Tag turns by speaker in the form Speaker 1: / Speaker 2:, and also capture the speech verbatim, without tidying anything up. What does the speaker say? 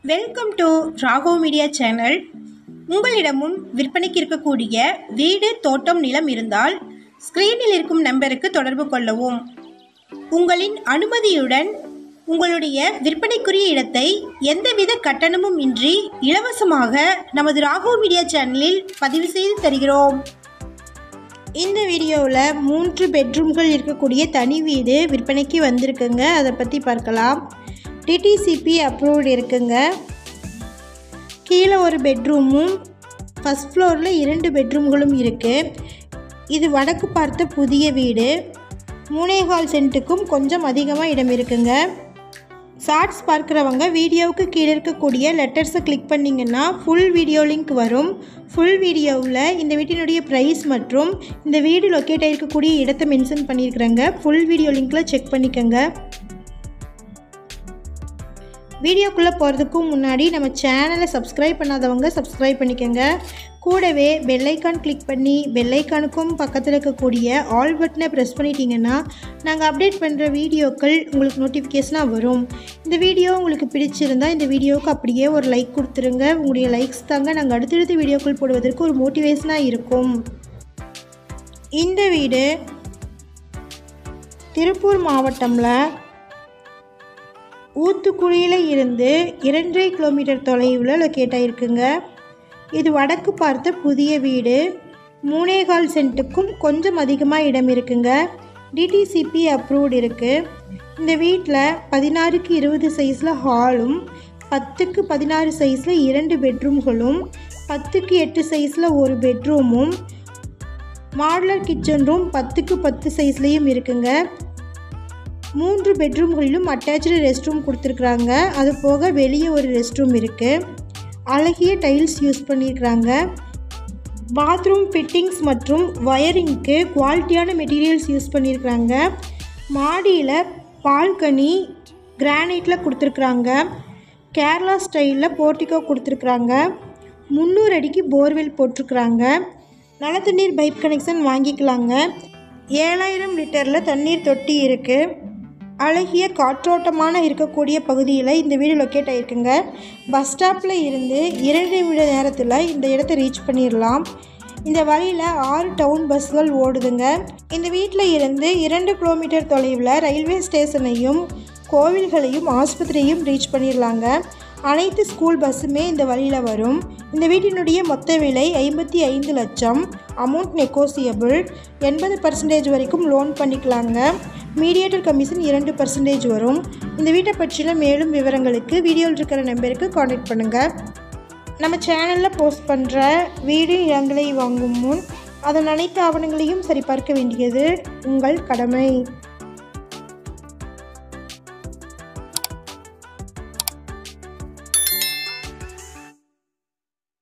Speaker 1: Welcome to Rago media channel. உங்களிடமும் விற்பனைக்கு இருக்கக்கூடிய வீடு, தோட்டம், நிலம் இருந்தால் ஸ்க்ரீனில் இருக்கும் நம்பருக்கு தொடர்பு கொள்ளவும். உங்களின் அனுமதியுடன் உங்களுடைய விற்பனைக்குரிய இடத்தை எந்தவித கட்டணமும் இன்றி இலவசமாக நமது ராகோ மீடியா சேனலில் பதிவு செய்து தருகிறோம். இந்த வீடியோவில் மூன்று பெட்ரூம்கள் இருக்கக்கூடிய தனி வீடு விற்பனைக்கு வந்திருக்குங்க. அதை பற்றி பார்க்கலாம். டிடிசிபி அப்ரூவ்டு இருக்குங்க. கீழே ஒரு பெட்ரூமும் ஃபஸ்ட் ஃப்ளோரில் இரண்டு பெட்ரூம்களும் இருக்குது. இது வடக்கு பார்த்த புதிய வீடு. மூணேகால் சென்ட்டுக்கும் கொஞ்சம் அதிகமாக இடம் இருக்குங்க. ஷார்ட்ஸ் பார்க்குறவங்க வீடியோவுக்கு கீழே இருக்கக்கூடிய லெட்டர்ஸை கிளிக் பண்ணிங்கன்னா ஃபுல் வீடியோ லிங்க் வரும். ஃபுல் வீடியோவில் இந்த வீட்டினுடைய ப்ரைஸ் மற்றும் இந்த வீடு லொக்கேட் ஆகிருக்கக்கூடிய இடத்தை மென்ஷன் பண்ணியிருக்கிறேங்க. ஃபுல் வீடியோ லிங்க்கில் செக் பண்ணிக்கோங்க. வீடியோக்குள்ளே போகிறதுக்கும் முன்னாடி நம்ம சேனலை சப்ஸ்கிரைப் பண்ணாதவங்க சப்ஸ்கிரைப் பண்ணிக்கோங்க. கூடவே பெல்லைக்கான் கிளிக் பண்ணி பெல்லைக்கானுக்கும் பக்கத்தில் இருக்கக்கூடிய ஆல் பட்டனை ப்ரெஸ் பண்ணிட்டீங்கன்னா நாங்கள் அப்டேட் பண்ணுற வீடியோக்கள் உங்களுக்கு நோட்டிஃபிகேஷனாக வரும். இந்த வீடியோ உங்களுக்கு பிடிச்சிருந்தால் இந்த வீடியோவுக்கு அப்படியே ஒரு லைக் கொடுத்துருங்க. உங்களுடைய லைக்ஸ் தாங்க நாங்கள் அடுத்தடுத்த வீடியோக்கள் போடுவதற்கு ஒரு மோட்டிவேஷனாக இருக்கும். இந்த வீடு திருப்பூர் மாவட்டமில் ஊத்துக்குழியில் இருந்து இரண்டரை கிலோமீட்டர் தொலைவில் லொக்கேட் ஆகிருக்குங்க. இது வடக்கு பார்த்த புதிய வீடு. மூணேகால் சென்ட்டுக்கும் கொஞ்சம் அதிகமாக இடம் இருக்குங்க. டிடிசிபி அப்ரூவ்டு இருக்குது. இந்த வீட்டில் பதினாறுக்கு இருபது சைஸில் ஹாலும், பத்துக்கு பதினாறு சைஸில் இரண்டு பெட்ரூம்களும், பத்துக்கு எட்டு சைஸில் ஒரு பெட்ரூமும், மாடுலர் கிச்சன் ரூம் பத்துக்கு பத்து சைஸ்லேயும் இருக்குங்க. மூன்று பெட்ரூம்களிலும் அட்டாச்சு ரெஸ்ட் ரூம் கொடுத்துருக்குறாங்க. அது போக வெளியே ஒரு ரெஸ்ட் ரூம் இருக்குது. அழகிய டைல்ஸ் யூஸ் பண்ணியிருக்கிறாங்க. பாத்ரூம் ஃபிட்டிங்ஸ் மற்றும் வயரிங்க்கு குவாலிட்டியான மெட்டீரியல்ஸ் யூஸ் பண்ணியிருக்கிறாங்க. மாடியில் பால்கனி கிரானைட்டில் கொடுத்துருக்குறாங்க. கேரளா ஸ்டைலில் போர்ட்டிகோ கொடுத்துருக்குறாங்க. முந்நூறு அடிக்கு போர்வெல் போட்டிருக்குறாங்க. நல்ல தண்ணீர் பைப் கனெக்ஷன் வாங்கிக்கலாங்க. ஏழாயிரம் லிட்டரில் தண்ணீர் தொட்டி இருக்குது. அழகிய காற்றோட்டமான இருக்கக்கூடிய பகுதியில் இந்த வீடு லொக்கேட் ஆகிருக்குங்க. பஸ் ஸ்டாப்பில் இருந்து இரண்டு நிமிட நேரத்தில் இந்த இடத்த ரீச் பண்ணிடலாம். இந்த வழியில் ஆறு டவுன் பஸ்கள் ஓடுதுங்க. இந்த வீட்டில் இருந்து இரண்டு கிலோமீட்டர் தொலைவில் ரயில்வே ஸ்டேஷனையும் கோவில்களையும் ஆஸ்பத்திரியும் ரீச் பண்ணிடலாங்க. அனைத்து ஸ்கூல் பஸ்ஸுமே இந்த வழியில் வரும். இந்த வீட்டினுடைய மொத்த விலை ஐம்பத்தி ஐந்து லட்சம். Amount negotiable. எண்பது பர்சன்டேஜ் வரைக்கும் லோன் பண்ணிக்கலாங்க. மீடியேட்டர் கமிஷன் இரண்டு பர்சன்டேஜ் வரும். இந்த வீட்டை பற்றின மேலும் விவரங்களுக்கு வீடியோவில் இருக்கிற நம்பருக்கு காண்டாக்ட் பண்ணுங்கள். நம்ம சேனலில் போஸ்ட் பண்ணுற வீடு இடங்களை வாங்கும் முன் அதன் அனைத்து ஆவணங்களையும் சரிபார்க்க வேண்டியது உங்கள் கடமை.